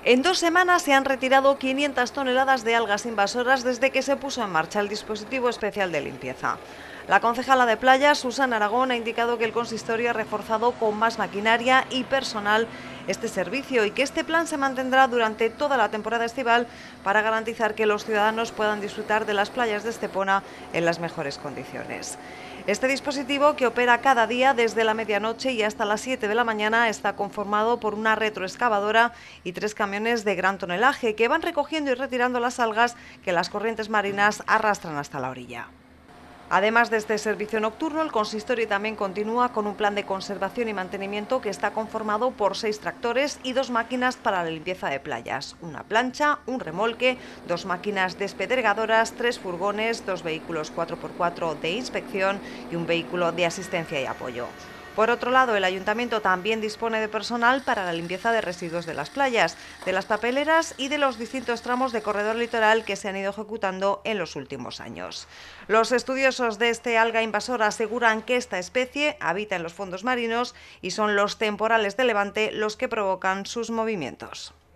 En 2 semanas se han retirado 500 toneladas de algas invasoras desde que se puso en marcha el dispositivo especial de limpieza. La concejala de playas, Susana Aragón, ha indicado que el consistorio ha reforzado con más maquinaria y personal este servicio y que este plan se mantendrá durante toda la temporada estival para garantizar que los ciudadanos puedan disfrutar de las playas de Estepona en las mejores condiciones. Este dispositivo, que opera cada día desde la medianoche y hasta las 7 de la mañana, está conformado por una retroexcavadora y 3 camiones de gran tonelaje que van recogiendo y retirando las algas que las corrientes marinas arrastran hasta la orilla. Además de este servicio nocturno, el consistorio también continúa con un plan de conservación y mantenimiento que está conformado por 6 tractores y 2 máquinas para la limpieza de playas, una plancha, un remolque, 2 máquinas despedregadoras, 3 furgones, 2 vehículos 4x4 de inspección y un vehículo de asistencia y apoyo. Por otro lado, el ayuntamiento también dispone de personal para la limpieza de residuos de las playas, de las papeleras y de los distintos tramos de corredor litoral que se han ido ejecutando en los últimos años. Los estudiosos de este alga invasora aseguran que esta especie habita en los fondos marinos y son los temporales de levante los que provocan sus movimientos.